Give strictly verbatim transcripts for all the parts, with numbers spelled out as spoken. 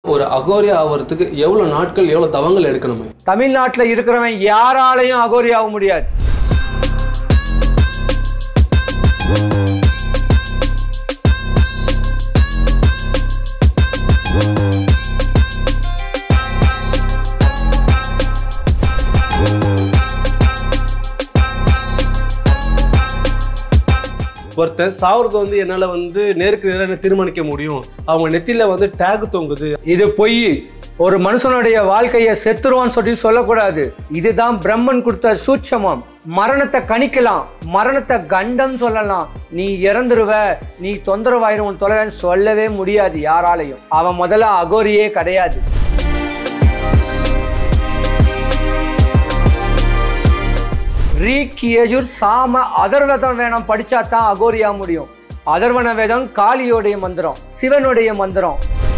ஒரு அகோரி ஆவறதுக்கு எவ்வளவு நாட்கள் எவ்வளவு தவங்கள் எடுக்கணும்? தமிழ்நாட்டில் இருக்கிறவன் யாராலையும் அகோரி ஆக முடியாது. ஒருத்தர் சாவறது வந்து என்னால வந்து நேருக்கு நேராக தீர்மானிக்க முடியும். அவங்க நெத்தியில வந்து டேக் தொங்குது. இது பொய். ஒரு மனுஷனுடைய வாழ்க்கையை செத்துருவான்னு சொல்லி சொல்லக்கூடாது. இதுதான் பிரம்மன் கொடுத்த சூட்சமம். மரணத்தை கணிக்கலாம், மரணத்தை கண்டம் சொல்லலாம். நீ இறந்துருவ, நீ தொந்தரவாயிரும் தொலைவன்னு சொல்லவே முடியாது யாராலையும். அவன் முதல்ல அகோரியே கிடையாது. ரீக்கியஜுர் சாம அதர்வன வேதம் படிச்சா தான் அகோரியா முடியும். அதர்வன வேதம் காளியோடைய மந்திரம், சிவனுடைய மந்திரம்.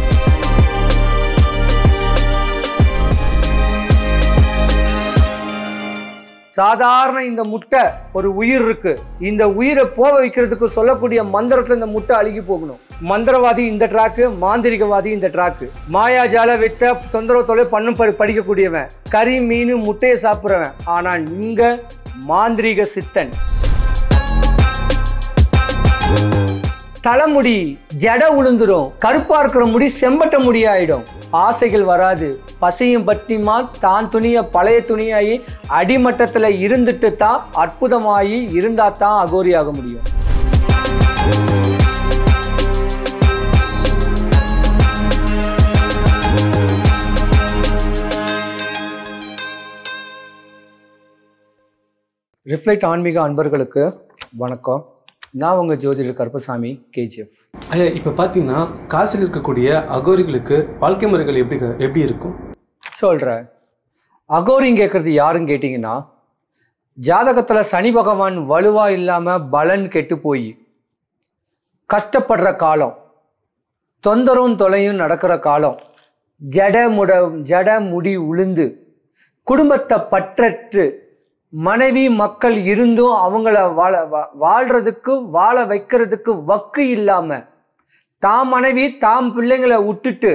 சாதாரண இந்த முட்டை ஒரு உயிர் இருக்கு. இந்த உயிரை போக வைக்கிறதுக்கு சொல்லக்கூடிய மந்திரத்துல இந்த முட்டை அழுகி போகணும். மந்திரவாதி இந்த டிராக்கு, மாந்திரிகவாதி இந்த டிராக்கு. மாயாஜால வித்த தொந்தரவு தொலை பண்ணும் படிக்கக்கூடியவன், கறி மீன் முட்டையை சாப்பிட்றவன். ஆனா இங்க மாந்திரிக சித்தன். தலைமுடி ஜட உளுந்துரும், கருப்பா இருக்கிற முடி செம்பட்ட முடி ஆயிடும். ஆசைகள் வராது. பசியும் பட்டிமா தான் துணிய பழைய துணியாகி அடிமட்டத்தில் இருந்துட்டு தான் அற்புதமாகி இருந்தா தான் அகோரி ஆக முடியும். ரிஃப்ளெக்ட் ஆன்மீக அன்பர்களுக்கு வணக்கம். நான் உங்கள் ஜோதிடர் கருப்பசாமி, கேஜிஎஃப். ஐயா, இப்போ பார்த்தீங்கன்னா காசில் இருக்கக்கூடிய அகோரிகளுக்கு வாழ்க்கை முறைகள் எப்படி எப்படி இருக்கும் சொல்கிறேன். அகோரின்னு கேட்குறது யாருன்னு கேட்டிங்கன்னா, ஜாதகத்தில் சனி பகவான் வலுவாக இல்லாமல் பலன் கெட்டு போய் கஷ்டப்படுற காலம், தொந்தரவும் தொலையும் நடக்கிற காலம், ஜட முட ஜட முடி உளுந்து குடும்பத்தை பற்றற்று மனைவி மக்கள் இருந்தும் அவங்கள வாழ வாழ்றதுக்கு வாழ வைக்கிறதுக்கு வக்கு இல்லாம தாம் மனைவி தாம் பிள்ளைங்களை விட்டுட்டு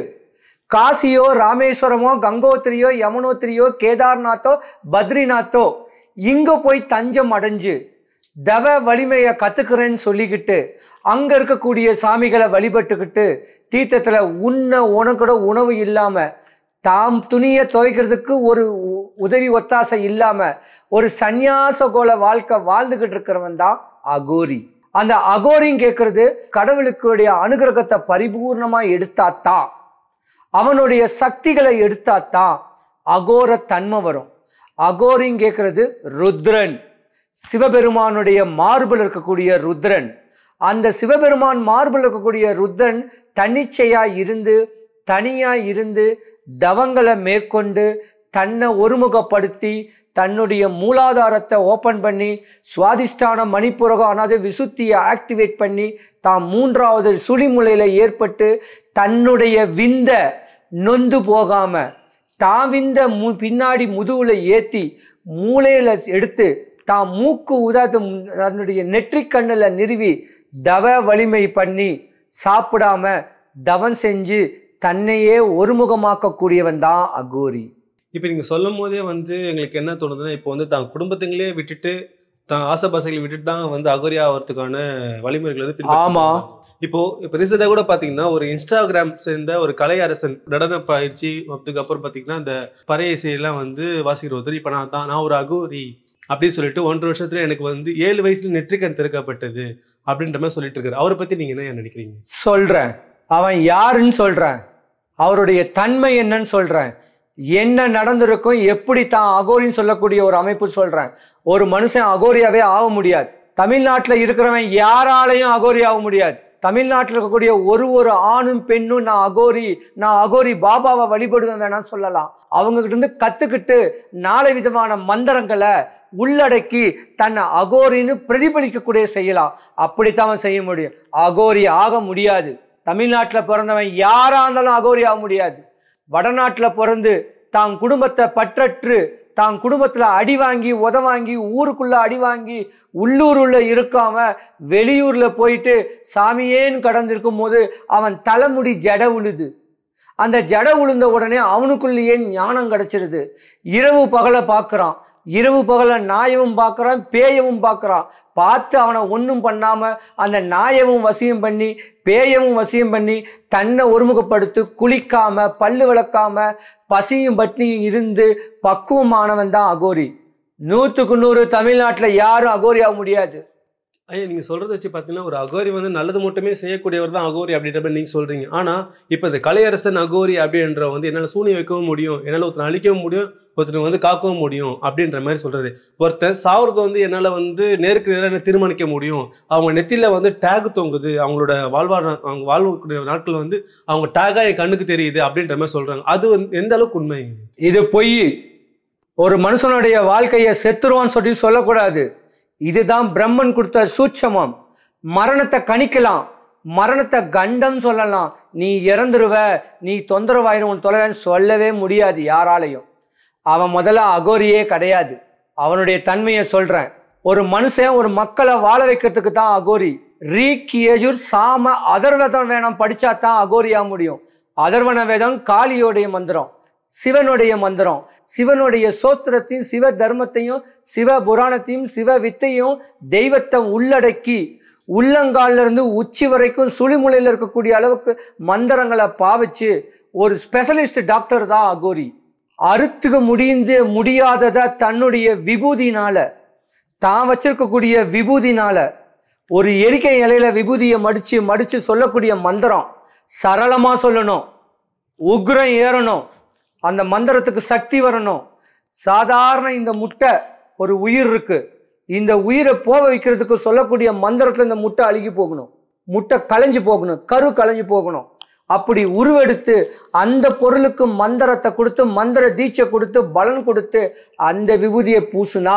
காசியோ ராமேஸ்வரமோ கங்கோத்திரியோ யமுனோத்திரியோ கேதார்நாத்தோ பத்ரிநாத்தோ இங்க போய் தஞ்சம் அடைஞ்சு தவ வலிமையை கத்துக்கிறேன்னு சொல்லிக்கிட்டு அங்க இருக்கக்கூடிய சாமிகளை வழிபட்டுக்கிட்டு தீர்த்தத்துல உண்ண உனக்கூட உணவு இல்லாம தாம் துணியை துவைக்கிறதுக்கு ஒரு உதவி ஒத்தாசை இல்லாம ஒரு சந்நியாச கோல வாழ்க்கை வாழ்ந்துகிட்டு இருக்கிறவன் தான் அகோரி. அந்த அகோரின்னு கேட்கறது கடவுளுக்குடைய அனுகிரகத்தை பரிபூர்ணமா எடுத்தாத்தான், அவனுடைய சக்திகளை எடுத்தாத்தான் அகோர தன்மை வரும். அகோரின்னு கேட்கறது ருத்ரன், சிவபெருமானுடைய மார்பில் இருக்கக்கூடிய ருத்ரன். அந்த சிவபெருமான் மார்பில் இருக்கக்கூடிய ருத்ரன் தன்னிச்சையா இருந்து தனியா இருந்து தவங்களை மேற்கொண்டு தன்னை ஒருமுகப்படுத்தி தன்னுடைய மூலாதாரத்தை ஓப்பன் பண்ணி சுவாதிஷ்டான மணிப்புரகம் அதாவது விசுத்தியை ஆக்டிவேட் பண்ணி தான் மூன்றாவது சுழிமுலையில ஏற்பட்டு தன்னுடைய விந்த நொந்து போகாம தான் விந்த மு பின்னாடி முதுகுல ஏற்றி மூளையில எடுத்து தான் மூக்கு உதாது தன்னுடைய நெற்றிக் கண்ணில் நிறுவி தவ வலிமை பண்ணி சாப்பிடாம தவம் செஞ்சு தன்னையே ஒருமுகமாக்கக்கூடியவன் தான் அகோரி. இப்போ நீங்கள் சொல்லும் போதே வந்து எங்களுக்கு என்ன தோணுதுன்னா, இப்போ வந்து தான் குடும்பத்துங்களே விட்டுட்டு தான் ஆசைபாசைகளை விட்டுட்டு தான் வந்து அகோரி ஆகிறதுக்கான வழிமுறைகள் வந்து. ஆமா, இப்போ இப்போ ரீசெண்டாக கூட பார்த்தீங்கன்னா ஒரு இன்ஸ்டாகிராம் சேர்ந்த ஒரு கலை அரசன் நடன பயிற்சி அதுக்கு அப்புறம் பார்த்தீங்கன்னா இந்த பறை இசையெல்லாம் வந்து வாசிக்கிற ஒருத்தர் இப்போ நான் தான் நான் ஒரு அகோரி அப்படின்னு சொல்லிட்டு ஒன்றரை வருஷத்துல எனக்கு வந்து ஏழு வயசுல நெற்றிக்கண் திறக்கப்பட்டது அப்படின்ற மாதிரி சொல்லிட்டு இருக்காரு. அவரை பத்தி நீங்க என்ன நினைக்கிறீங்க? சொல்றேன். அவன் யாருன்னு சொல்றேன், அவருடைய தன்மை என்னன்னு சொல்றேன், என்ன நடந்திருக்கும், எப்படி தான் அகோரின்னு சொல்லக்கூடிய ஒரு அமைப்பு சொல்றேன். ஒரு மனுஷன் அகோரியாவே ஆக முடியாது. தமிழ்நாட்டில் இருக்கிறவன் யாராலையும் அகோரி ஆக முடியாது. தமிழ்நாட்டில் இருக்கக்கூடிய ஒரு ஒரு ஆணும் பெண்ணும் நான் அகோரி நான் அகோரி பாபாவை வழிபடுவேன் வேணா சொல்லலாம். அவங்க கிட்ட இருந்து கத்துக்கிட்டு நாலு விதமான மந்திரங்களை உள்ளடக்கி தன்னை அகோரின்னு பிரதிபலிக்கக்கூடிய செய்யலாம். அப்படித்தான் அவன் செய்ய முடியும். அகோரி ஆக முடியாது. தமிழ்நாட்டில் பிறந்தவன் யாரா இருந்தாலும் அகோரி ஆக முடியாது. வடநாட்டில் பிறந்து தான் குடும்பத்தை பற்றற்று தான் குடும்பத்தில் அடி வாங்கி உத வாங்கி ஊருக்குள்ள அடி வாங்கி உள்ளூருள்ள இருக்காம வெளியூர்ல போயிட்டு சாமியேன்னு கடந்திருக்கும் போது அவன் தலைமுடி ஜட உழுது. அந்த ஜடை உளுந்த உடனே அவனுக்குள்ளேயே ஞானம் கிடைச்சிருது. இரவு பகலை பார்க்குறான், இரவு பகலை நாயவும் பார்க்குறான், பேயவும் பார்க்குறான். பார்த்து அவனை ஒன்றும் பண்ணாமல் அந்த நாயவும் வசியம் பண்ணி பேயவும் வசியம் பண்ணி தன்னை ஒருமுகப்படுத்தி குளிக்காம பல்லு விளக்காம பசியும் பட்னியும் இருந்து பக்குவமானவன் தான் அகோரி. நூற்றுக்கு நூறு தமிழ்நாட்டில் யாரும் அகோரி ஆக முடியாது. ஐயா நீங்கள் சொல்கிறத வச்சு பார்த்தீங்கன்னா ஒரு அகோரி வந்து நல்லது மட்டுமே செய்யக்கூடியவர் தான் அகோரி அப்படின்ற மாதிரி நீங்கள் சொல்கிறீங்க. ஆனால் இப்போ இந்த கலையரசன் அகோரி அப்படின்ற வந்து என்னால் சூனியம் வைக்கவும் முடியும், என்னால் ஒருத்தனை அழிக்கவும் முடியும், ஒருத்தனை வந்து காக்கவும் முடியும் அப்படின்ற மாதிரி சொல்கிறது. ஒருத்தர் சாவரத்தை வந்து என்னால் வந்து நேருக்கு நேராக தீர்மானிக்க முடியும், அவங்க நெத்தியில் வந்து டேக் தொங்குது, அவங்களோட வாழ்வாழ் அவங்க வாழ்வக்கூடிய நாட்கள் வந்து அவங்க டேக்காக என் கண்ணுக்கு தெரியுது அப்படின்ற மாதிரி சொல்கிறாங்க. அது வந்து எந்த அளவுக்கு உண்மை? இது பொய். ஒரு மனுஷனுடைய வாழ்க்கையை செத்துருவான்னு சொல்லி சொல்லக்கூடாது. இதுதான் பிரம்மன் கொடுத்த சூட்சமம். மரணத்தை கணிக்கலாம், மரணத்தை கண்டம் சொல்லலாம். நீ இறந்துருவ, நீ தொந்தரவாயிரும் தொலைவன்னு சொல்லவே முடியாது யாராலையும். அவன் முதல்ல அகோரியே கிடையாது. அவனுடைய தன்மையை சொல்றேன். ஒரு மனுஷன் ஒரு மக்களை வாழ வைக்கிறதுக்கு தான் அகோரி. ரீக் யஜுர் சாம அதர்வன வேதம் படிச்சா தான் அகோரியா முடியும். அதர்வன வேதம் காளியோடைய மந்திரம், சிவனுடைய மந்திரம். சிவனுடைய சோத்திரத்தையும் சிவ தர்மத்தையும் சிவ புராணத்தையும் சிவ வித்தையும் தெய்வத்தை உள்ளடக்கி உள்ளங்காலில் இருந்து உச்சி வரைக்கும் சுழிமுலையில் இருக்கக்கூடிய அளவுக்கு மந்திரங்களை பாவிச்சு ஒரு ஸ்பெஷலிஸ்ட் டாக்டர் தான் அகோரி. அறுத்துக்க முடிந்து முடியாததை தன்னுடைய விபூதினால, தான் வச்சிருக்கக்கூடிய விபூதினால, ஒரு எரிக்கை இலையில விபூதியை மடிச்சு மடிச்சு சொல்லக்கூடிய மந்திரம் சரளமா சொல்லணும், உக்ரம் ஏறணும், அந்த மந்திரத்துக்கு சக்தி வரணும். சாதாரண இந்த முட்டை ஒரு உயிர் இருக்கு, இந்த உயிரை போக வைக்கிறதுக்கு சொல்லக்கூடிய மந்திரத்துல இந்த முட்டை அழுகி போகணும், முட்டை களைஞ்சு போகணும், கரு களைஞ்சு போகணும். அப்படி உருவெடுத்து அந்த பொருளுக்கு மந்திரத்தை கொடுத்து மந்திர தீட்சை கொடுத்து பலன் கொடுத்து அந்த விபூதியை பூசுனா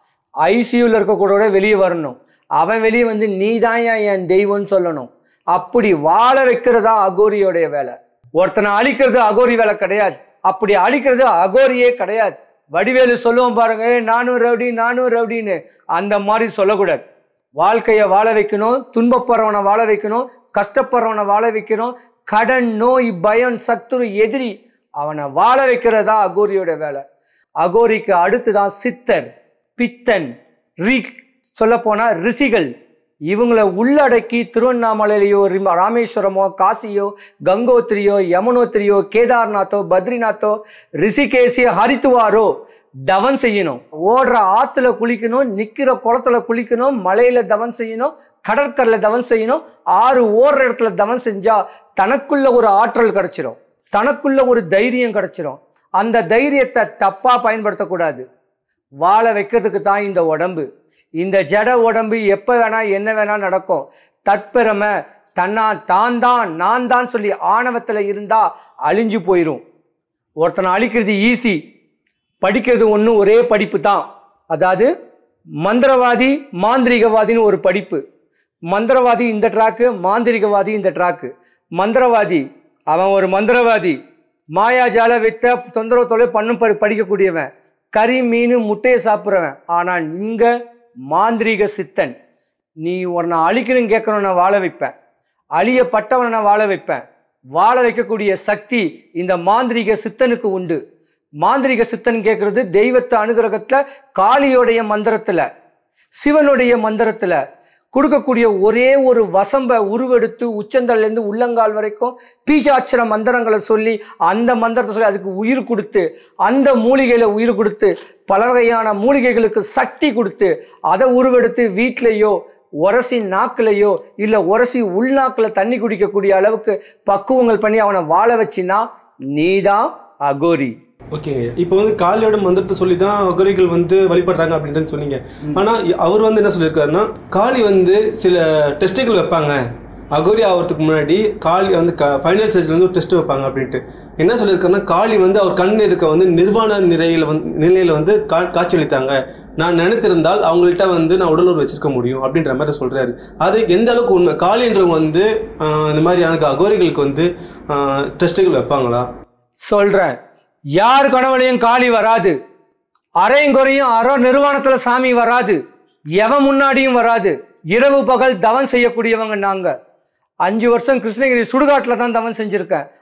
ஐசியூல இருக்கக்கூட வெளியே வரணும். அவன் வெளியே வந்து நீதான் என் தெய்வம்னு சொல்லணும். அப்படி வாழ வைக்கிறதா அகோரியோடைய வேலை. ஒருத்தனை அழிக்கிறது அகோரி வேலை கிடையாது. அப்படி அழிக்கிறது அகோரியே கிடையாது. வடிவேலு சொல்லுவோம் பாருங்க, நானும் ரவுடி நானும் ரவுடின்னு, அந்த மாதிரி சொல்லக்கூடாது. வாழ்க்கையை வாழ வைக்கணும், துன்பப்படுறவனை வாழ வைக்கணும், கஷ்டப்படுறவனை வாழ வைக்கணும். கடன் நோய் பயம் சத்துரு எதிரி அவனை வாழ வைக்கிறதா அகோரியோட வேலை. அகோரிக்கு அடுத்துதான் சித்தர், பித்தன், ரீக், சொல்ல போனா ரிஷிகள். இவங்களை உள்ளடக்கி திருவண்ணாமலையிலையோ ராமேஸ்வரமோ காசியோ கங்கோத்திரியோ யமுனோத்திரியோ கேதார்நாத்தோ பத்ரிநாத்தோ ரிஷிகேசியோ ஹரித்துவாரோ தவம் செய்யணும். ஓடுற ஆத்துல குளிக்கணும், நிக்கிற குளத்துல குளிக்கணும், மலையில தவம் செய்யணும், கடற்கரையில தவம் செய்யணும். ஆறு ஓடுற இடத்துல தவம் செஞ்சா தனக்குள்ள ஒரு ஆற்றல் கிடைச்சிடும், தனக்குள்ள ஒரு தைரியம் கிடைச்சிடும். அந்த தைரியத்தை தப்பா பயன்படுத்தக்கூடாது. வாழ வைக்கிறதுக்கு தான் இந்த உடம்பு. இந்த ஜட உடம்பு எப்ப வேணா என்ன வேணா நடக்கும். தற்பெருமை, தன்னா தான் தான் நான் தான் சொல்லி ஆணவத்துல இருந்தா அழிஞ்சு போயிடும். ஒருத்தனை அழிக்கிறது ஈஸி, படிக்கிறது ஒன்று ஒரே படிப்பு தான். அதாவது மந்திரவாதி மாந்திரிகவாதின்னு ஒரு படிப்பு. மந்திரவாதி இந்த ட்ராக்கு, மாந்திரிகவாதி இந்த ட்ராக்கு. மந்திரவாதி அவன் ஒரு மந்திரவாதி, மாயாஜால வித்த தொந்தரவு தொலை பண்ணும் படிக்கக்கூடியவன், கறி மீன் முட்டையை சாப்பிட்றவன். ஆனால் இங்க மாந்திரிக சித்தன். நீ உன்னை அழிக்கணும்னு கேட்கணும்னா வாழ வைப்பேன், அழியப்பட்டவனை வாழ வைப்பேன். வாழ வைக்கக்கூடிய சக்தி இந்த மாந்திரிக சித்தனுக்கு உண்டு. மாந்திரிக சித்தன் கேட்கறது தெய்வத்தை அனுகிரகத்துல, காளியோடைய மந்திரத்துல, சிவனுடைய மந்திரத்துல கொடுக்கக்கூடிய ஒரே ஒரு வசம்ப உருவெடுத்து உச்சந்தல்ல இருந்து உள்ளங்கால் வரைக்கும் பீஜாட்சர மந்திரங்களை சொல்லி அந்த மந்திரத்தை சொல்லி அதுக்கு உயிர் கொடுத்து, அந்த மூலிகையில உயிர் கொடுத்து, பல வகையான மூலிகைகளுக்கு சக்தி கொடுத்து அதை உருவெடுத்து வீட்டிலையோ உரசி நாக்கிலையோ இல்லை உரசி உள்நாக்கில் தண்ணி குடிக்கக்கூடிய அளவுக்கு பக்குவங்கள் பண்ணி அவனை வாழ வச்சின்னா நீதான் அகோரி. ஓகேங்க. இப்போ வந்து காளியோட மந்திரத்தை சொல்லி தான் அகோரிகள் வந்து வழிபடுறாங்க அப்படின்றது சொன்னீங்க. ஆனால் அவர் வந்து என்ன சொல்லியிருக்காருன்னா, காளி வந்து சில டெஸ்ட்டுகள் வைப்பாங்க, அகோரி ஆகிறதுக்கு முன்னாடி காளி வந்து ஃபைனல் ஸ்டேஜில் வந்து ஒரு டெஸ்ட் வைப்பாங்க அப்படின்ட்டு. என்ன சொல்லியிருக்காருன்னா, காளி வந்து அவர் கண் எதுக்க வந்து நிர்வாண நிலையில் வந்து நிலையில் வந்து கா காட்சியளித்தாங்க, நான் நினைத்திருந்தால் அவங்கள்ட்ட வந்து நான் உடலுறவு வச்சிருக்க முடியும் அப்படின்ற மாதிரி சொல்கிறாரு. அது எந்த அளவுக்கு உண்மை? காளின்றவங்க வந்து இந்த மாதிரியான அகோரிகளுக்கு வந்து டெஸ்ட்டுகள் வைப்பாங்களா? சொல்கிறேன். யார் கனவுலையும் காளி வராது, அரையும் குறையும் அற நிர்வாணத்துல சாமி வராது, எவன் முன்னாடியும் வராது. இரவு பகல் தவம் செய்யக்கூடியவங்க நாங்க. அஞ்சு வருஷம் கிருஷ்ணகிரி சுடுகாட்டில் தான் தவம் செஞ்சிருக்கேன்.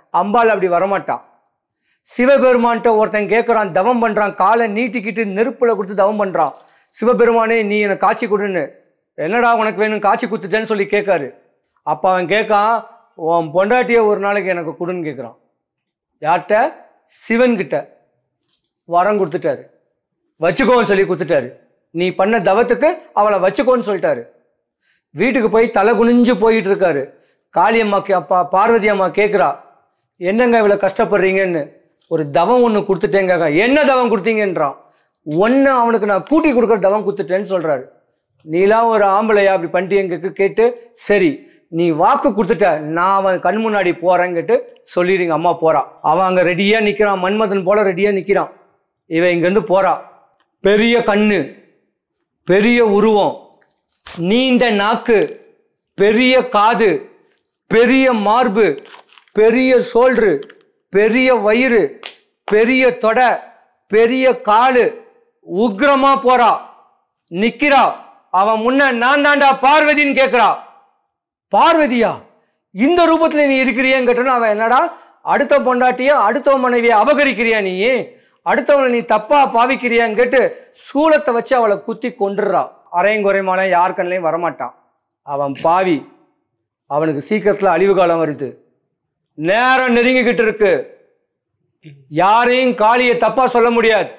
அம்பாள் அப்படி வரமாட்டான். சிவபெருமான்கிட்ட ஒருத்தன் கேட்குறான், தவம் பண்ணுறான், காலை நீட்டிக்கிட்டு நெருப்பில் கொடுத்து தவம் பண்ணுறான். சிவபெருமானே நீ எனக்கு காட்சி கொடுன்னு. என்னடா உனக்கு வேணும், காட்சி கொடுத்துட்டேன்னு சொல்லி கேட்காரு. அப்போ அவன் கேட்கான், உன் பொண்டாட்டியை ஒரு நாளைக்கு எனக்கு கொடுன்னு கேட்குறான். யார்கிட்ட? சிவன்கிட்ட. வரம் கொடுத்துட்டாரு, வச்சுக்கோன்னு சொல்லி கொடுத்துட்டாரு. நீ பண்ண தவத்துக்கு அவளை வச்சுக்கோன்னு சொல்லிட்டாரு. வீட்டுக்கு போய் தலை குனிஞ்சு போயிட்டு இருக்காரு. காளியம்மா அப்பா பார்வதி அம்மா கேட்குறா, என்னங்க இவ்வளோ கஷ்டப்படுறீங்கன்னு. ஒரு தவம் ஒன்று கொடுத்துட்டேங்க. என்ன தவம் கொடுத்தீங்கன்றான். ஒன்று அவனுக்கு நான் கூட்டி கொடுக்குற தவம் கொடுத்துட்டேன்னு சொல்கிறாரு. நீலாம் ஒரு ஆம்பளையா அப்படி பண்ணிட்டு கேட்டு, சரி நீ வாக்கு கொடுத்துட்ட, நான் அவன் கண் முன்னாடி போகிறேன்னு கேட்டு சொல்லிடுங்க. அம்மா போகிறா. அவன் அங்கே ரெடியாக நிற்கிறான், மன்மதன் போல ரெடியாக நிற்கிறான். இவன் இங்கேருந்து போகிறா. பெரிய கண்ணு, பெரிய உருவம், நீண்ட நாக்கு, பெரிய காது, பெரிய மார்பு, பெரிய சோல்ட்ரு, பெரிய வயிறு, பெரிய தொடை, பெரிய காலு, உக்ரமா போறா. நிக்கிறா. அவன் முன்ன நான் தாண்டா பார்வதின்னு கேட்கிறா. பார்வதியா? இந்த ரூபத்துல நீ இருக்கிறியான்னு கேட்டோன்னு அவன் என்னடா, அடுத்த பொண்டாட்டிய அடுத்த மனைவியை அபகரிக்கிறியா, நீ அடுத்தவனை நீ தப்பா பாவிக்கிறியான்னு கேட்டு சூலத்தை வச்சு அவளை குத்தி கொண்டுறா. அரையும் குறைமான யார் கண்ணையும் வரமாட்டான். அவன் பாவி. அவனுக்கு சீக்கிரத்துல அழிவு காலம் வருது. நேரம் நெருங்கிக்கிட்டு இருக்கு. யாரையும் காளியை தப்பா சொல்ல முடியாது.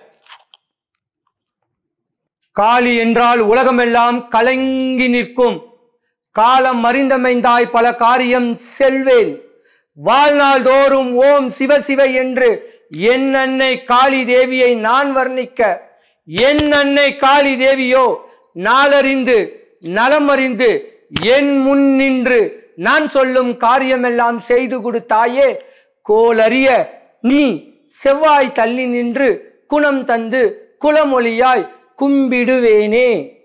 காளி என்றால் உலகமெல்லாம் கலங்கி நிற்கும். காலம் மறிந்தமைந்தாய் பல காரியம் செல்வேன். வாழ்நாள் தோறும் ஓம் சிவ சிவ என்று என் அன்னை காளி தேவியை நான் வர்ணிக்க, என் அன்னை காளி தேவியோ நாளறிந்து நலமறிந்து என் முன் நின்று நான் சொல்லும் காரியமெல்லாம் செய்து கொடுத்தாயே. கோலறிய நீ செவ்வாய் தள்ளி நின்று குணம் தந்து குலமொழியாய் கும்பிடுவேனே.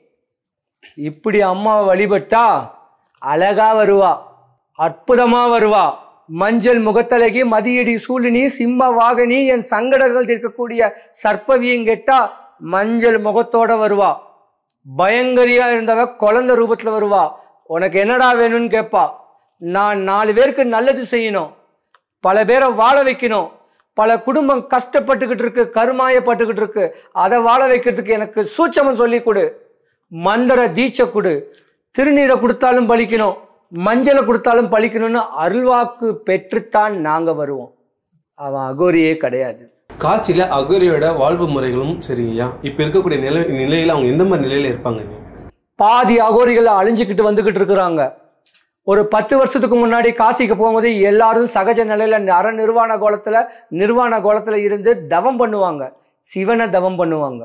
இப்படி அம்மாவை வழிபட்டா அழகா வருவா, அற்புதமா வருவா. மஞ்சள் முகத்தழகி, மதியடி சூழினி, சிம்ம வாகனி, என் சங்கடங்கள் இருக்கக்கூடிய சர்ப்பவியும் கேட்டா மஞ்சள் முகத்தோட வருவா. பயங்கரியா இருந்தவ குழந்தை ரூபத்துல வருவா. உனக்கு என்னடா வேணும்னு கேட்பா. நான் நாலு பேருக்கு நல்லது செய்யணும், பல பேரை வாழ வைக்கணும், பல குடும்பம் கஷ்டப்பட்டுக்கிட்டு இருக்கு, கருமாயப்பட்டுக்கிட்டு இருக்கு, அதை வாழ வைக்கிறதுக்கு எனக்கு சூட்சமம் சொல்லி கொடு, மந்திர தீட்சை கொடு, திருநீரை கொடுத்தாலும் பலிக்கணும், மஞ்சளை கொடுத்தாலும் பலிக்கணும்னு அருள்வாக்கு பெற்றுத்தான் நாங்க வருவோம். அவன் அகோரியே கிடையாது. காசில அகோரியோட வாழ்வு முறைகளும் சரிங்கய்யா. இப்ப இருக்கக்கூடிய நிலை நிலையில அவங்க எந்த மாதிரி நிலையில இருப்பாங்க? பாதி அகோரிகள் அழிஞ்சுக்கிட்டு வந்துகிட்டு இருக்கிறாங்க. ஒரு பத்து வருஷத்துக்கு முன்னாடி காசிக்கு போகும்போது எல்லாரும் சகஜ நிலையில அற நிர்வாண கோலத்துல நிர்வாண கோலத்துல இருந்து தவம் பண்ணுவாங்க. சிவனை தவம் பண்ணுவாங்க,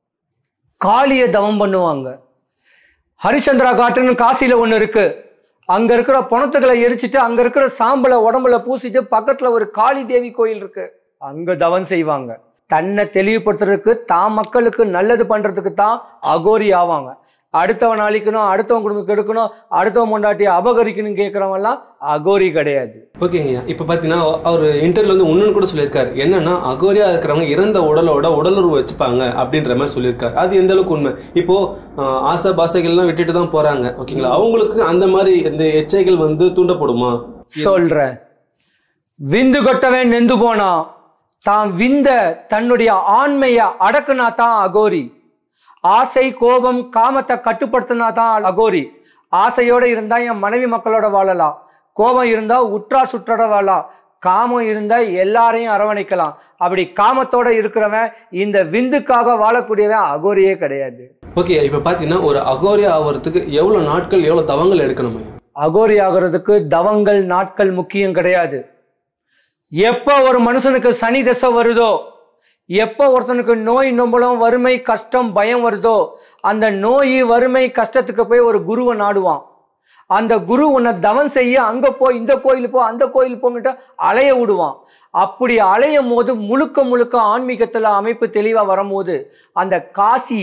காளியை தவம் பண்ணுவாங்க. ஹரிச்சந்திரா காட்டுன்னு காசியில ஒண்ணு இருக்கு. அங்க இருக்கிற பணத்துக்களை எரிச்சிட்டு அங்க இருக்கிற சாம்பலை உடம்புல பூசிட்டு பக்கத்துல ஒரு காளி தேவி கோயில் இருக்கு, அங்க தவம் செய்வாங்க. தன்னை தெளிவுபடுத்துறதுக்கு, தான் மக்களுக்கு நல்லது பண்றதுக்கு தான் அகோரி ஆவாங்க. அடுத்தவன் அழிக்கணும், அடுத்தவன் குடும்பம் கெடுக்கணும், அடுத்தவன் பொண்டாட்டியை அபகரிக்கணும் கேட்கறவன் எல்லாம் அகோரி கிடையாது. ஓகேங்கய்யா. இப்ப பாத்தீங்கன்னா அவர் இன்டர்வியூல வந்து ஒன்னு கூட சொல்லியிருக்காரு, என்னன்னா அகோரியா இருக்கிறவங்க இறந்த உடலோட உடலுறவு வச்சுப்பாங்க அப்படின்ற மாதிரி சொல்லியிருக்காரு. அது எந்த அளவுக்கு உண்மை? இப்போ ஆசை பாசைகள்லாம் விட்டுட்டு தான் போறாங்க, ஓகேங்களா? அவங்களுக்கு அந்த மாதிரி இந்த எச்சைகள் வந்து தூண்டப்படுமா? சொல்றேன். விந்து கொட்டவன் நெந்து போனா, தான் விந்த தன்னுடைய ஆண்மைய அடக்குனா தான் அகோரி. ஆசை கோபம் காமத்தை கட்டுப்படுத்தினா தான் அகோரி. ஆசையோட இருந்தா என் மனைவி மக்களோட வாழலாம், கோபம் இருந்தா உற்றா சுற்றோட வாழலாம், காமம் இருந்தா எல்லாரையும் அரவணைக்கலாம். அப்படி காமத்தோட இருக்கிறவன், இந்த விந்துக்காக வாழக்கூடியவன் அகோரியே கிடையாது. ஓகே. இப்ப பாத்தீங்கன்னா ஒரு அகோரி ஆகிறதுக்கு எவ்வளவு நாட்கள் எவ்வளவு தவங்கள் எடுக்கணும்? அகோரி ஆகிறதுக்கு தவங்கள் நாட்கள் முக்கியம் கிடையாது. எப்ப ஒரு மனுஷனுக்கு சனி தசை வருதோ, எப்போ ஒருத்தனுக்கு நோய் நொம்பலம் வறுமை கஷ்டம் பயம் வருதோ, அந்த நோய் வறுமை கஷ்டத்துக்கு போய் ஒரு குருவை நாடுவான். அந்த குரு உன்னை தவம் செய்ய அங்க போ, இந்த கோயில் போ, அந்த கோயில் போங்கிட்ட அலைய விடுவான். அப்படி அலையும் போது முழுக்க முழுக்க ஆன்மீகத்துல அமைப்பு தெளிவா வரும்போது அந்த காசி,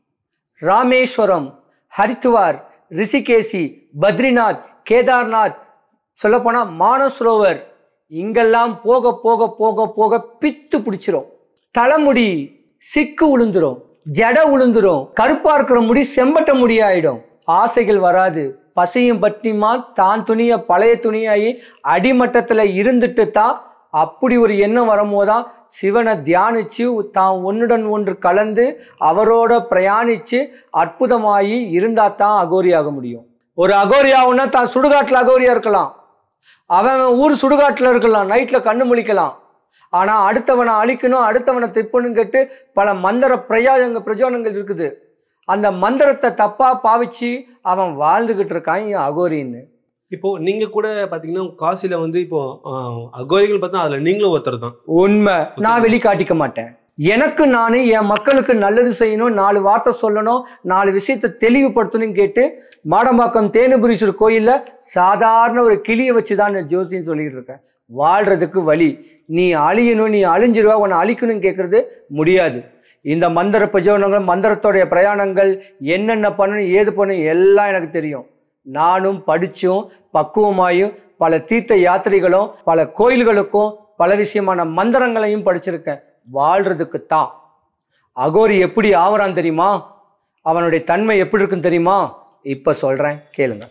ராமேஸ்வரம், ஹரித்துவார், ரிஷிகேசி, பத்ரிநாத், கேதார்நாத், சொல்ல போனா மானசரோவர், இங்கெல்லாம் போக போக போக போக பித்து பிடிச்சிரும். தலைமுடி சிக்கு உளுந்துரும், ஜட உளுந்துரும், கருப்பா இருக்கிற முடி செம்பட்ட முடி ஆயிடும். ஆசைகள் வராது. பசியும் பட்டினியுமா தான் துணிய பழைய துணியாயி அடிமட்டத்துல இருந்துட்டு தான் அப்படி ஒரு எண்ணம் வரும்போதுதான் சிவனை தியானிச்சு தான் ஒன்றுடன் ஒன்று கலந்து அவரோட பிரயாணிச்சு அற்புதமாகி இருந்தா தான் அகோரி ஆக முடியும். ஒரு அகோரி ஆகுன்னா தான் சுடுகாட்டில் அகோரியா இருக்கலாம், அவன் ஊர் சுடுகாட்டில் இருக்கலாம், நைட்டில் கண்ணு முழிக்கலாம். ஆனால் அடுத்தவனை அழிக்கணும், அடுத்தவனை திப்பணும் கேட்டு பல மந்திர பிரயோஜங்க பிரயோஜனங்கள் இருக்குது. அந்த மந்திரத்தை தப்பாக பாவிச்சு அவன் வாழ்ந்துக்கிட்டு இருக்கான் அகோரின்னு. இப்போ நீங்க கூட பாத்தீங்கன்னா காசில வந்து இப்போ அகோரிகள் பார்த்தா அதுல நீங்களும் ஒருத்தர் தான். உண்மை. நான் வெளிக்காட்டிக்க மாட்டேன். எனக்கு நானே என் மக்களுக்கு நல்லது செய்யணும், நாலு வார்த்தை சொல்லணும், நாலு விஷயத்தை தெளிவுபடுத்தணும்னு கேட்டு மாடம்பாக்கம் தேனுபுரீஸ்வரர் கோயில்ல சாதாரண ஒரு கிளியை வச்சுதான் நான் ஜோசின்னு சொல்லிட்டு இருக்கேன். வாழ்றதுக்கு வழி, நீ அழியணும், நீ அழிஞ்சிருவா, உன்னை அழிக்கணும்னு கேட்கறது முடியாது. இந்த மந்திர பிரயோஜனங்கள், மந்திரத்தோடைய பிரயாணங்கள், என்னென்ன பண்ணணும், ஏது பண்ணணும் எல்லாம் எனக்கு தெரியும். நானும் படிச்சும் பக்குவமாயும் பல தீர்த்த யாத்திரைகளும் பல கோயில்களுக்கும் பல விஷயமான மந்திரங்களையும் படிச்சிருக்கேன். வாழ்றதுக்கு தான். அகோரி எப்படி ஆவறான் தெரியுமா? அவனுடைய தன்மை எப்படி இருக்குன்னு தெரியுமா? இப்ப சொல்றேன், கேளுங்க.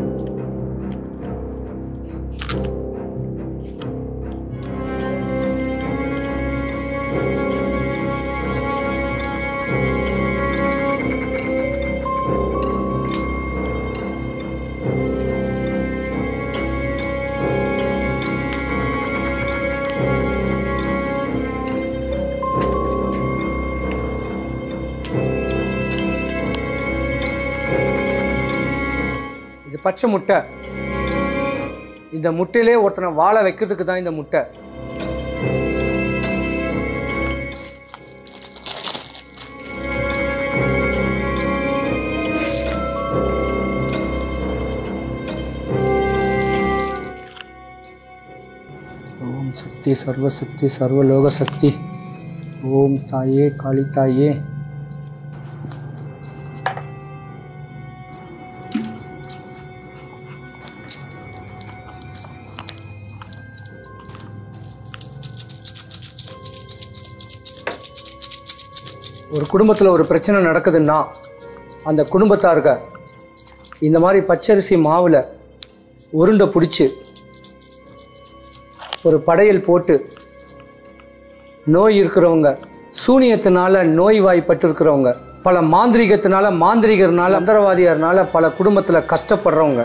பச்சை முட்டை. இந்த முட்டையிலே ஒருத்தனை வாழ வைக்கிறதுக்கு தான் இந்த முட்டை. ஓம் சக்தி சர்வசக்தி சர்வலோக சக்தி. ஓம் தாயே காளி தாயே. ஒரு குடும்பத்தில் ஒரு பிரச்சனை நடக்குதுன்னா அந்த குடும்பத்தாருங்க இந்த மாதிரி பச்சரிசி மாவில் உருண்டை பிடிச்சி ஒரு படையல் போட்டு, நோய் இருக்கிறவங்க, சூனியத்தினால நோய்வாய்ப்பட்டு இருக்கிறவங்க, பல மாந்திரிகத்தினால மாந்திரிகர்னால மந்திரவாதியர்னால பல குடும்பத்தில் கஷ்டப்படுறவங்க,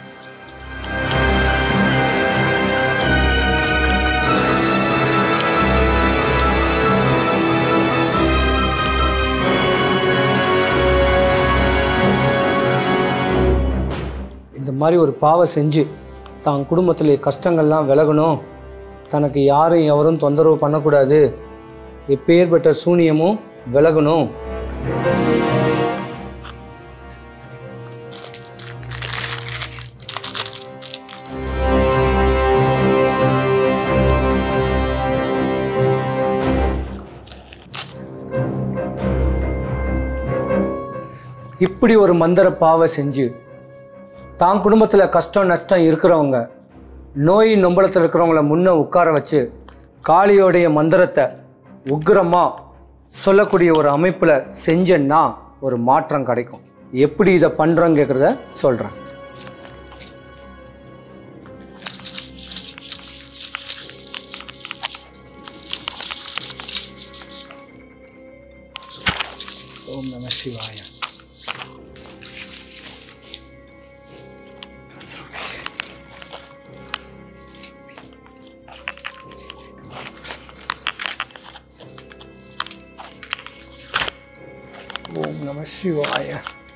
இந்த மாதிரி ஒரு பாவம் செஞ்சு தான் குடும்பத்தில் கஷ்டங்கள்லாம் விலகணும், தனக்கு யாரும் எவரும் தொந்தரவு பண்ணக்கூடாது, எப்பேற்பட்ட சூனியமும் விலகணும், இப்படி ஒரு மந்திர பாவம் செஞ்சு தான் குடும்பத்தில் கஷ்டம் நஷ்டம் இருக்கிறவங்க, நோய் நொம்பலத்தில் இருக்கிறவங்கள முன்னே உட்கார வச்சு காளியோடைய மந்திரத்தை உக்கிரமாக சொல்லக்கூடிய ஒரு அமைப்பில் செஞ்சேன்னா ஒரு மாற்றம் கிடைக்கும். எப்படி இதை பண்ணுறோன்னு கேட்குறத சொல்கிறேன். ஓம் நம சிவாய. ஓம் நம சிவாய.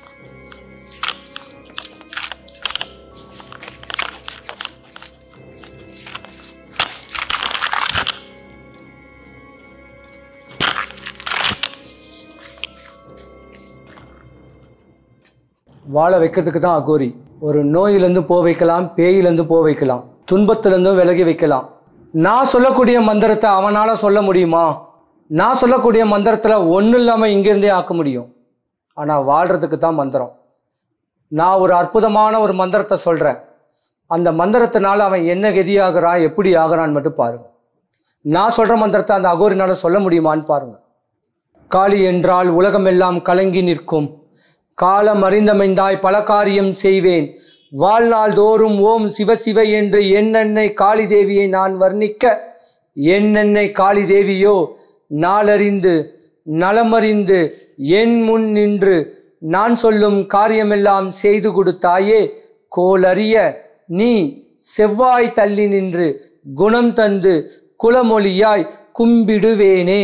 வாழ வைக்கிறதுக்கு தான் அகோரி. ஒரு நோயிலேருந்து போ வைக்கலாம், பேயிலேருந்து போ வைக்கலாம், துன்பத்திலேருந்தும் விலகி வைக்கலாம். நான் சொல்லக்கூடிய மந்திரத்தை அவனால் சொல்ல முடியுமா? நான் சொல்லக்கூடிய மந்திரத்தில் ஒன்றும் இல்லாமல் இங்கேருந்தே ஆக்க முடியும். ஆனால் வாழ்கிறதுக்கு தான் மந்திரம். நான் ஒரு அற்புதமான ஒரு மந்திரத்தை சொல்கிறேன். அந்த மந்திரத்தினால அவன் என்ன கதியாகிறான், எப்படி ஆகிறான்னு மட்டும் பாருங்கள். நான் சொல்கிற மந்திரத்தை அந்த அகோரினால் சொல்ல முடியுமான்னு பாருங்கள். காளி என்றால் உலகமெல்லாம் கலங்கி நிற்கும், காலம் அறிந்தமைந்தாய் பல காரியம் செய்வேன், வாழ்நாள் தோறும் ஓம் சிவ சிவ என்று என்னென்னை காளி தேவியை நான் வர்ணிக்க என்னென்னை காளி தேவியோ நாளறிந்து நலமறிந்து என் முன் நின்று நான் சொல்லும் காரியமெல்லாம் செய்து கொடுத்தாயே, கோலறிய நீ செவ்வாய் தள்ளி நின்று குணம் தந்து குலமொழியாய் கும்பிடுவேனே.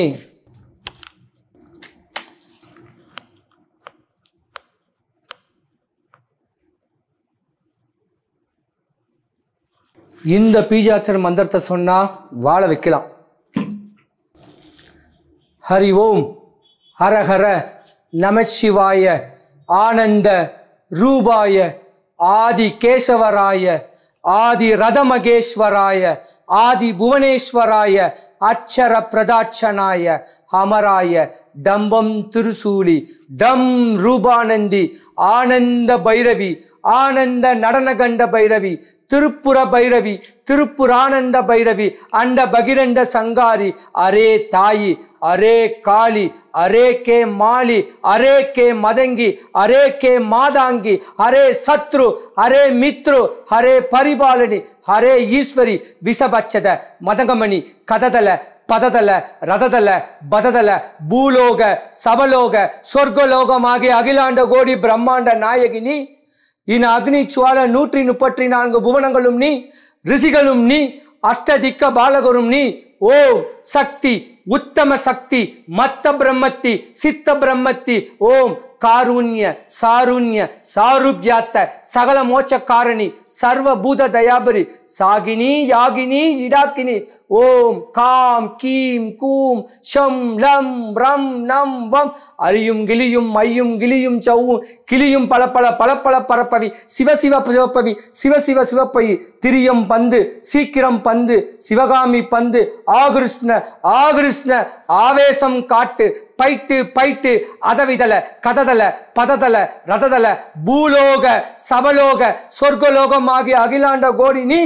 இந்த பீஜாட்சர மந்திரத்தை சொன்னா வாழ வைக்கலாம். ஹரி ஓம் ஹரஹர நமச்சிவாய ஆனந்த ரூபாய ஆதி கேசவராய ஆதி ரதமகேஸ்வராய ஆதி புவனேஸ்வராய அச்சர பிரதாட்சனாய அமராய டம்பம் திருசூலி டம் ரூபானந்தி ஆனந்த பைரவி ஆனந்த நடனகண்ட பைரவி திருப்புர பைரவி திருப்புரானந்த பைரவி அண்ட பகிரண்ட சங்காரி அரே தாயி அரே காளி அரே கே மாலி அரே கே மதங்கி அரே கே மாதாங்கி அரே சத்ரு அரே மித்ரு அரே பரிபாலனி அரே ஈஸ்வரி விஷபட்சத மதங்கமணி கததல பததல ரததல பததல பூலோக சபலோக சொர்க்கலோகமாகிய அகிலாண்ட கோடி பிரம்மாண்ட நாயகினி இன் அக்னி சுவால நூற்றி முப்பத்தி நான்கு புவனங்களும் நீ ரிஷிகளும் நீ அஷ்டதிக்க பாலகரும் நீ ஓ சக்தி உத்தம சக்தி மத்த பிரம்மத்தி சித்த பிரம்மத்தி ஓம் காருண்ய சாருண்ய சாருப்யாத்த சகல மோட்சக்காரணி சர்வ பூத தயாபரி சாகினி யாகினி இடாக்கினி ஓம் காம் கீம் கூம் ஷம் லம் ரம் நம் வம் அரியும் கிளியும் மையும் கிளியும் சவ்வும் கிளியும் பல பல பல பல பரப்பவி சிவசிவ சிவப்பவி சிவசிவ சிவப்பவி திரியம் பந்து சீக்கிரம் பந்து சிவகாமி பந்து ஆகிருஷ்ண ஆகிருஷ்ண ஆவேசம் காட்டு பைட்டு பைட்டு அதவிதல கததல பததல ரததல பூலோக சபலோக சொர்க்கலோகம் ஆகிய அகிலாண்ட கோடி நீ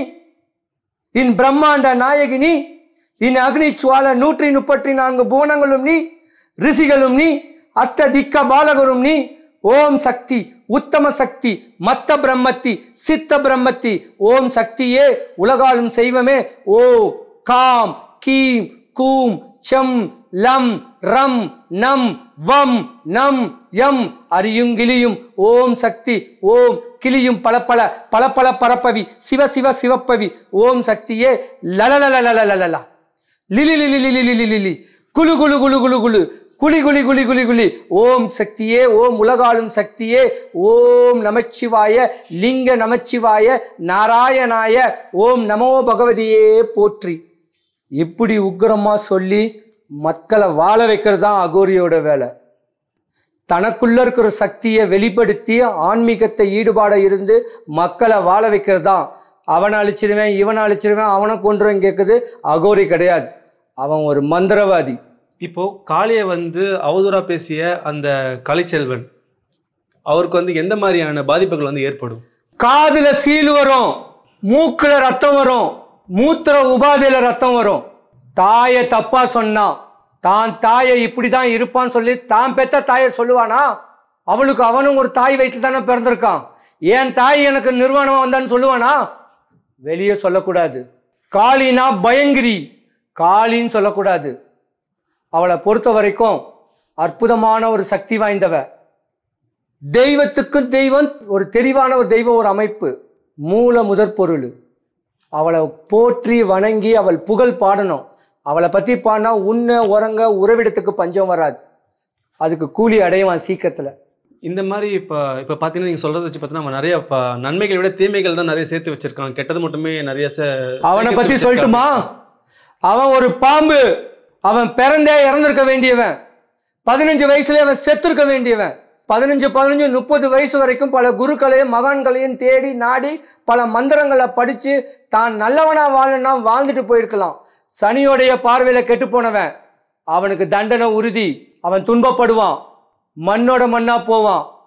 இன் பிரம்மாண்ட நாயகினி இன் அக்னி சுவால நூற்றி முப்பத்தி நான்கு புவனங்களும் நீ ரிஷிகளும் நீ அஷ்டதிக்க பாலகரும் நீ ஓம் சக்தி உத்தம சக்தி மத்த பிரம்மத்தி சித்த பிரம்மத்தி ஓம் சக்தியே உலகாலும் செய்வமே ஓ காம் கீம் கூம் சம் லம் ரம் நம் வம் நம் யம் அரியும் கிளியும் ஓம் சக்தி ஓம் கிளியும் பல பல பல பல பரப்பவி சிவ சிவ சிவப்பவி ஓம் சக்தியே லலலலலலலல லிலி லிலி லிலி லிலி லிலி குலு குலு குலு குலு குலு குளி குளி குளி குளி குளி ஓம் சக்தியே ஓம் உலகாளும் சக்தியே ஓம் நமச்சிவாய லிங்க நமச்சிவாய நாராயணாய ஓம் நமோ பகவதியே போற்றி. இப்படி உக்கிரமா சொல்லி மக்களை வாழ வைக்கிறது தான் அகோரியோட வேலை. தனக்குள்ள இருக்கிற சக்தியை வெளிப்படுத்தி ஆன்மீகத்தை ஈடுபாட இருந்து மக்களை வாழ வைக்கிறது தான். அவனை அழிச்சிருவேன் இவனை அழிச்சிருவேன் அவனை கொன்றுவேன் கேட்குது அகோரி கிடையாது. அவன் ஒரு மந்திரவாதி. இப்போ காளியை வந்து அவதூறா பேசிய அந்த கலைச்செல்வன் அவருக்கு வந்து எந்த மாதிரியான பாதிப்புகள் வந்து ஏற்படும்? காதுல சீல் வரும், மூக்குல ரத்தம் வரும், மூத்திர உபாதையில ரத்தம் வரும். தாயை தப்பா சொன்னா தான் தாயை இப்படிதான் இருப்பான்னு சொல்லி தான் பெத்த தாயை சொல்லுவானா? அவளுக்கு அவனும் ஒரு தாய் வயிற்றில் தானே பிறந்திருக்கான். ஏன் தாய் எனக்கு நிர்வாணமா வந்தான்னு சொல்லுவானா? வெளியே சொல்லக்கூடாது. காளினா பயங்கிரி, காளின்னு சொல்லக்கூடாது. அவளை பொறுத்த வரைக்கும் அற்புதமான ஒரு சக்தி வாய்ந்தவ. தெய்வத்துக்கும் தெய்வம் ஒரு தெளிவான ஒரு தெய்வம், ஒரு அமைப்பு, மூல முதற் பொருள். அவளை போற்றி வணங்கி அவள் புகழ் பாடணும். அவளை பற்றி பாடினா உண்ண உறங்க உறவிடத்துக்கு பஞ்சம் வராது. அதுக்கு கூலி அடைவான் சீக்கிரத்தில். இந்த மாதிரி இப்போ இப்போ பார்த்தீங்கன்னா நீங்கள் சொல்கிறத வச்சு பார்த்தீங்கன்னா நம்ம நிறைய இப்போ நன்மைகளை விட தீமைகள் தான் நிறைய சேர்த்து வச்சிருக்கான். கெட்டது மட்டுமே நிறைய. அவனை பற்றி சொல்லட்டுமா? அவன் ஒரு பாம்பு. அவன் பிறந்தே இறந்திருக்க வேண்டியவன். பதினஞ்சு வயசுல அவன் செத்துருக்க வேண்டியவன். பதினஞ்சு பதினஞ்சு முப்பது வயசு வரைக்கும் பல குருக்களையும் மகான்களையும் தேடி நாடி பல மந்திரங்களை படித்து தான் நல்லவனா வாழனா வாழ்ந்துட்டு போயிருக்கலாம். சனியோடைய பார்வையில் கெட்டு போனவன். அவனுக்கு தண்டனை உறுதி. அவன் துன்பப்படுவான், மண்ணோட மண்ணா போவான்.